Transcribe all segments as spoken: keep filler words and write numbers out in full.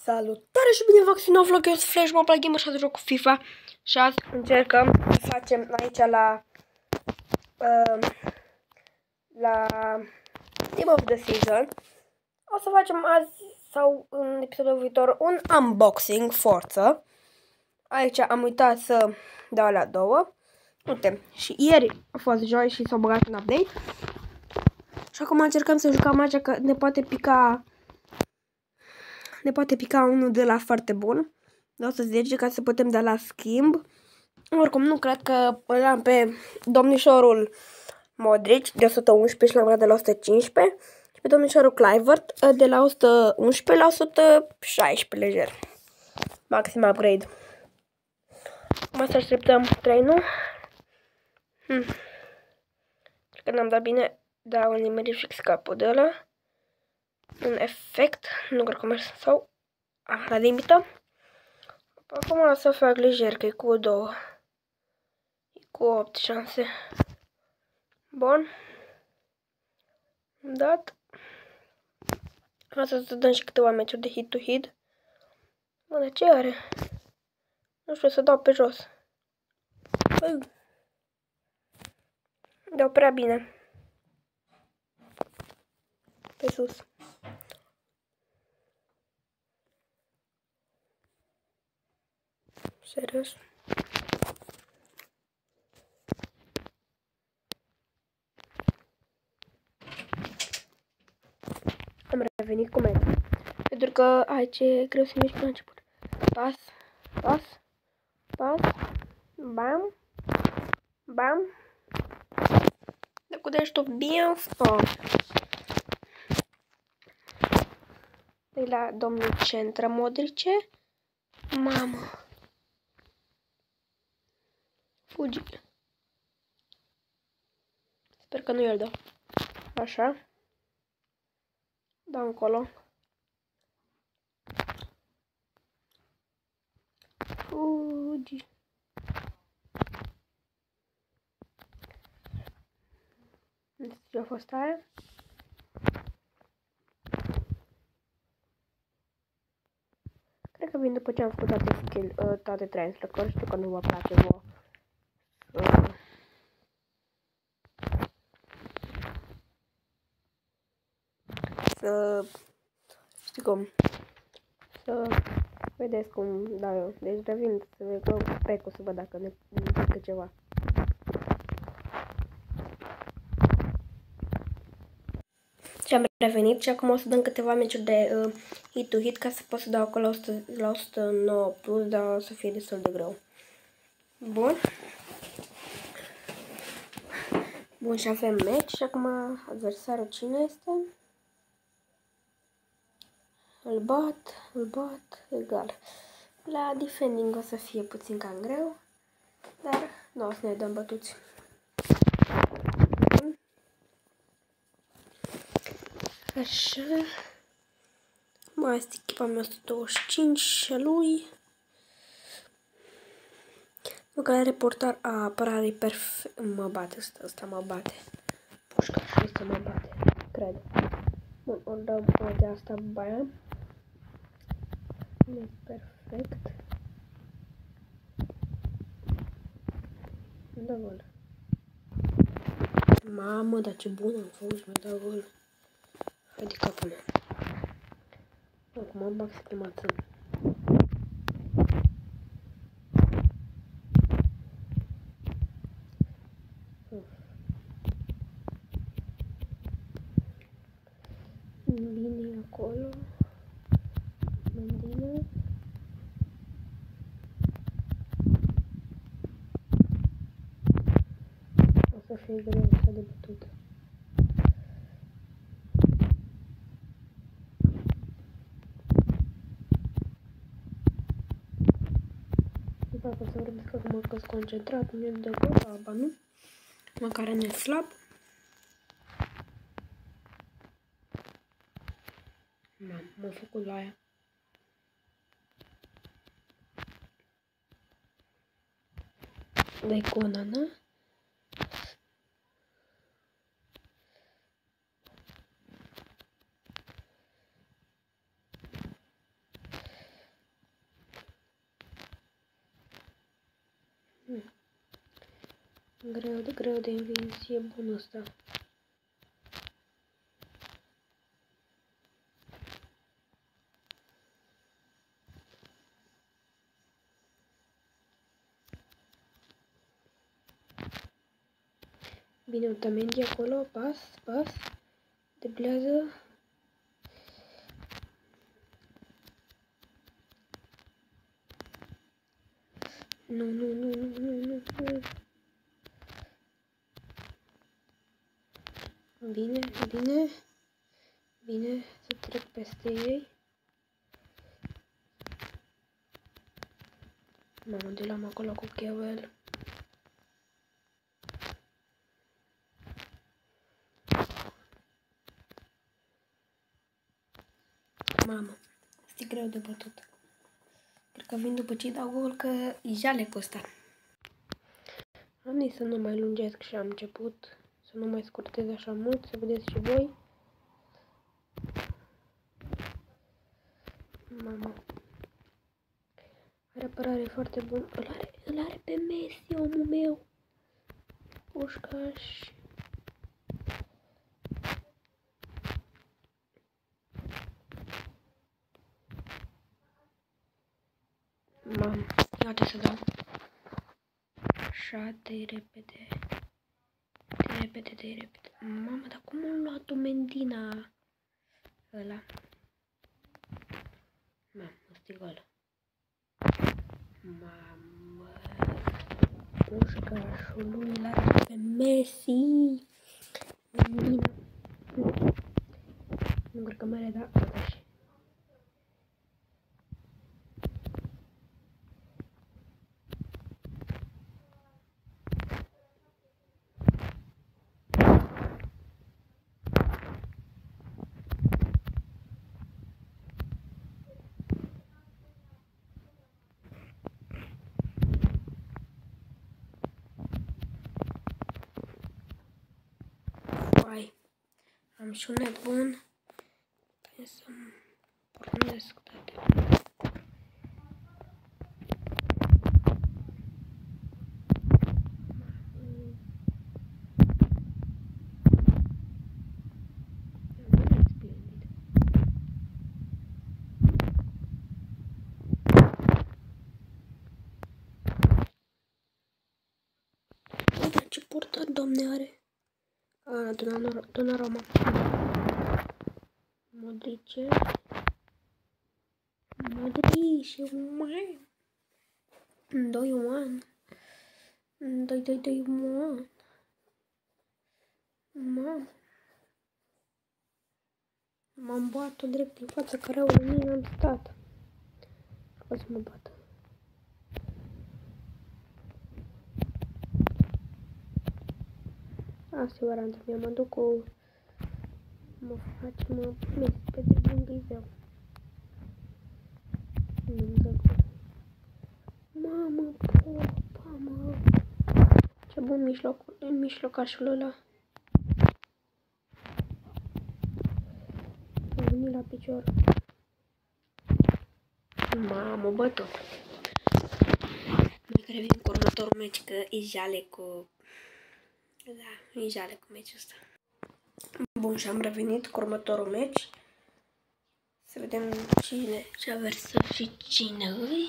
Salutare și bine v-am găsit nou vlog, eu sunt Flash Mobile Gamer și azi joc cu FIFA. Și azi încercăm să facem aici la uh, la Team of the Season. O să facem azi sau în episodul viitor un unboxing Forza. Aici am uitat să dau la două. Uite, și ieri a fost joi și s-a băgat un update. Și acum încercăm să jucăm aici, că ne poate pica Ne poate pica unul de la foarte bun. O să zice ca să putem da la schimb. Oricum, nu cred că l-am pe domnișorul Modric de o sută unsprezece și l-am luat de la o sută cincisprezece. Și pe domnișorul Kluivert de la o sută unsprezece la o sută șaisprezece lejer. Maxim upgrade. Acum să așteptăm train-ul. Hmm. Cred că n-am dat bine. Da, un nimerit fix capul de ăla. Un efect. Nu cred că merg sau... Ah, la limită. Acum o să fac lejer, că e cu două. E cu opt șanse. Bun. Am dat. Asta să dăm și câteva meciuri de hit-to-hit. Bă, de ce are? Nu știu, să dau pe jos. Bă. Dau prea bine. Pe sus. Serios? Am revenit cu meta. Pentru că, ai, ce greu să mișc la început. Pas, pas, pas, bam, bam. De cu deștul bien fort. De la domnul Centră Modrice. Mamă. Fugi. Sper că nu el dă. Așa. Dau încolo. Fugi. Nu știu ce a fost aia. Cred că vin după ce am făcut toate skill, uh, toate translăcări. Știu că nu vă place vouă. Uh. Să... Știi cum? Să vedeți cum dau eu. Deci revin să vedem pe să văd dacă ne pică ceva. Și am revenit și acum o să dăm câteva meciuri de uh, hit-to-hit ca să pot să dau acolo la o sută nouă plus, dar o să fie destul de greu. Bun. Bun, și avem meci și acum adversarul cine este? Îl bat, îl bat, egal. La defending o să fie puțin cam greu, dar nu o să ne dăm bătuți. Așa. Mai este echipa mea o sută douăzeci și cinci și a lui. Nu că are portar, a, apărare perfect. Mă bate ăsta, ăsta mă bate. Pușca și ăsta mă bate, cred. Bun, o dăm o de asta baia. E perfect. Îmi dă gol. Mamă, dar ce bun am fost, mi-a dat gol. Hai de capul meu. Acum am bag să primațăm. Bine acolo. Mândine. O să fie greu asta de bătut. Dacă să vorbesc acum că sunt concentrat, nu-mi dă gol, aba nu. Măcar ne slab. Mamă, m-a făcut la aia. Dai cu Onana. Greu de greu de învins, e bun ăsta. Bine, Otamendi acolo, pas, pas, deblează. Nu, nu, nu, nu, nu, nu, nu. Bine, bine, bine, să trec peste ei. Mamă, de l-am acolo cu Chewell. Mamă, este greu de bătut. Cred că vin după ce dau gol, că e jalecul ăsta. Am zis să nu mai lungesc și am început să nu mai scurtez așa mult, să vedeți și voi. Mamă. Are apărare foarte bună. Îl are, îl are pe Messi, omul meu. Pușcaș. Mamă, iată să dau. Așa, de repede. De repede, de repede. Mamă, dar cum a luat-o Mendina ăla? Mamă, ăsta-i gol. Mamă. Pușcașul lui l-are pe Messi. Mendina. Nu cred că mai are, da, gata și. Hai, am și un net bun. Trebuie să-mi pornesc toate. Uite ce portat, domne, are. A, Donnarumma. Modrice. Modrice, mai. doi unu. doi doi doi unu. Mamă. M-am bat-o drept în fața careului, nu am stat. O să mă bată. Asta e varianta mea, mă duc cu... Mă faci, mă primesc pe de lângă izeu. Nu-mi dă gol. Mamă, popa, mă. Ce bun mijloc, mijlocașul ăla. A venit la picior. Mamă, bătut. Mai care vin cu următorul meci, că e jale cu... Da, e jale cu meciul ăsta. Bun, și am revenit cu următorul meci. Să vedem cine ce aversă și cine îi.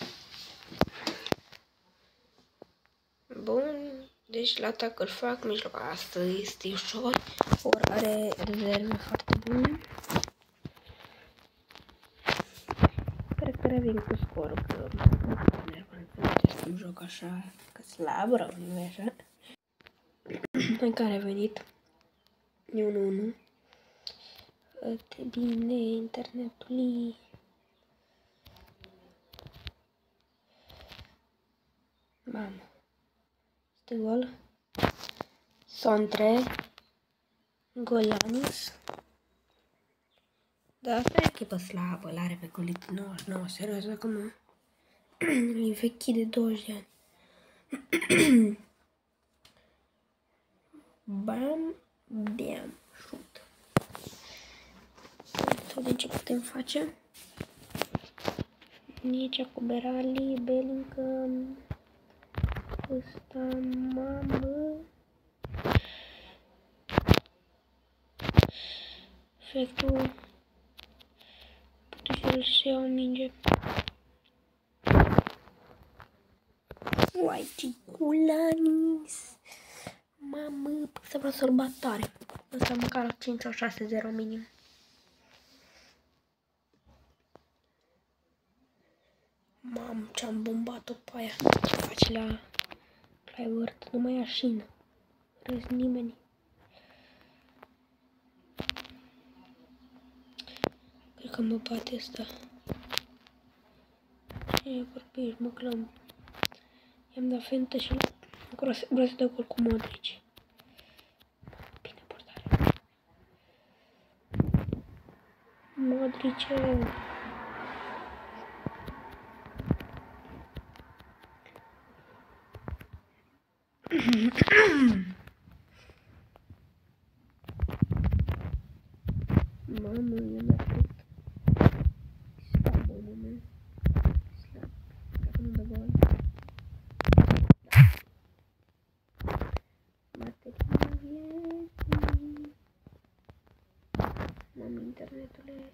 Bun, deci la atac îl fac, mijloc, asta este ușor, ori are rezerve foarte bune. Cred că revin cu scor, că nu joc așa, că slab rău, nu e așa. În care a venit unu unu. Foarte bine, internetul. Mamă. Este gol. Sondre. Golianis. Da, asta e echipă slabă, l-are pe Golit nouăzeci și nouă, serios, acum e vechi de douăzeci de ani. Bam, bam, șut. Să vedem ce putem face. Nici cu Berali, Bellingham. ăsta, mamă. Efectul. Poate să iau o minge. Whitey Culanis. Mamă, să vreau să-l bat tare. Ăsta măcar cinci sau șase zero minim. Mamă, ce-am bombat-o pe aia. Ce faci la Flyword? Nu mai ia șină. Râzi nimeni. Cred că mă bate ăsta. Ce vorbești, mă, clam. I-am dat fentă și vreau să dau gol cu Modric. Bine, portare. Modric. Mamă, i-am dat tot. Slab, omul meu. Slab. Dacă nu dă gol. Bateria vieții. Mamă, internetule.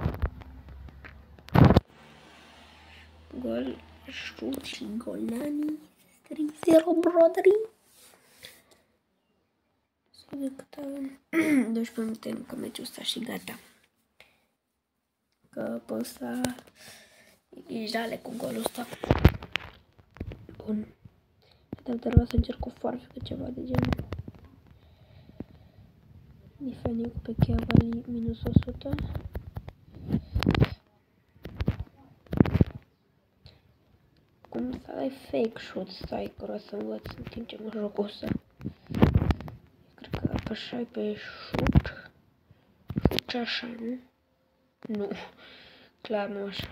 Gol, șut și golani. trei zero, broderii. Sau de cât avem? doisprezece minute încă meciul ăsta și gata. Că pe ăsta e jale cu golul ăsta. Bun. Trebuie să încerc o foarfecă, ceva de genul. Defending pe Chiavali minus o sută. Cum să dai fake shot, stai că vreau să învăț în timp ce mă joc ăsta. Cred că apășai pe shoot. Shoot așa, nu? Nu. Clar nu așa.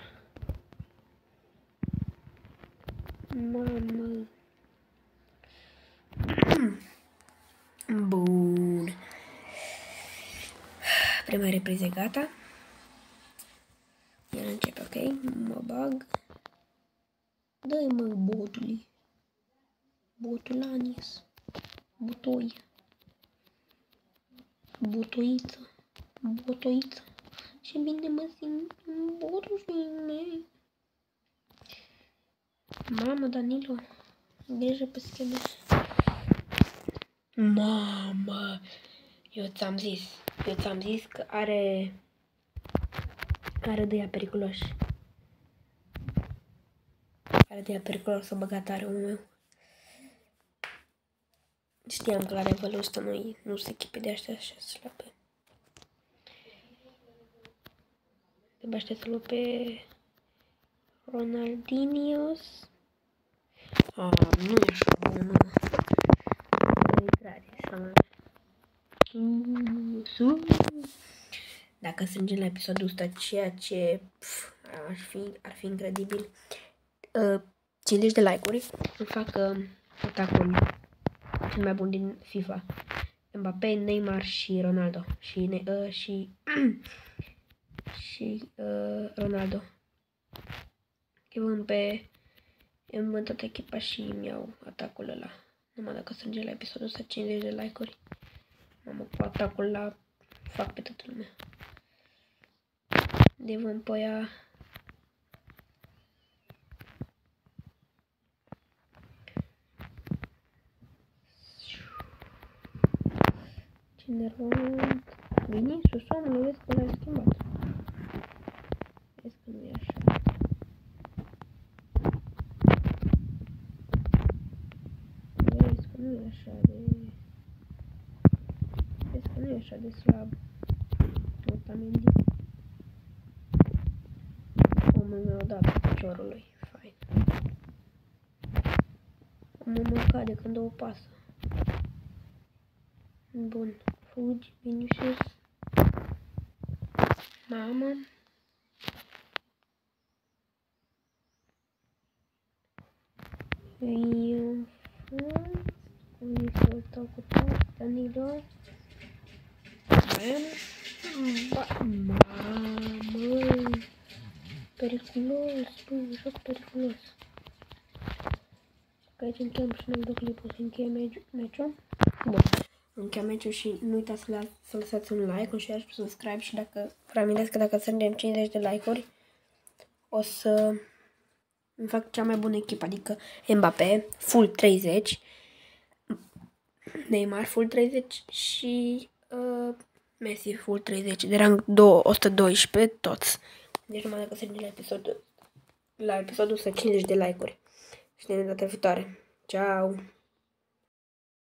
Mamă. Bun. Prima repriză e gata. Iar începe, ok? Mă bag. Dă-i, mă, botului. Botulanis. Botoi. Botoiță. Botoiță. Ce bine mă simt în botul meu. Mamă, Danilo. Grijă pe schede. Mamă. Eu ți-am zis. Eu ți-am zis că are... Are de ea periculoși. Are de ea periculos să băga tare omul meu. Știam că la levelul ăsta nu, nu se echipe de aștia așa slabe. Trebuie să luăm pe Ronaldinhos. Ah, nu e așa bună, nu. E gratis, sau dacă strângem la episodul ăsta, ceea ce pf, ar, fi, ar fi incredibil, uh, cincizeci de like-uri, îmi fac uh, atacul cel mai bun din FIFA. Mbappé, Neymar și Ronaldo. Și, ne, uh, și, și uh, Ronaldo. Eu vând pe... Eu vând toată echipa și îmi iau atacul ăla. Numai dacă strângem la episodul ăsta cincizeci de like-uri. Mamă, cu atacul la fac pe toată lumea. De vând pe aia... Cine rând... Vinicius, omule, vezi că l-ai schimbat. Vezi că nu e așa. Vezi că nu e așa de... Vezi că nu e așa de slab. Otamendi. Omul meu a dat piciorului. Fain. Omul meu cade când o pasă. Bun. Fugi, Vinicius. Mamă. Eu fund. Îi soltau cu tot. Danilo. Mamă. Periculos. Băi, joc periculos. Că aici încheiem și noi videoclipul, să încheiem meciul. Bun. Încheiem meciul și nu uitați să, să lăsați un like, un share și subscribe și dacă vă amintesc că dacă strângem cincizeci de like-uri o să îmi fac cea mai bună echipă, adică Mbappé, full treizeci, Neymar full treizeci și uh, Messi full treizeci, de rang o sută doisprezece, toți. Deci numai dacă strângem la episodul, la episodul o sută cincizeci de like-uri. Și ne vedem data viitoare. Ciao!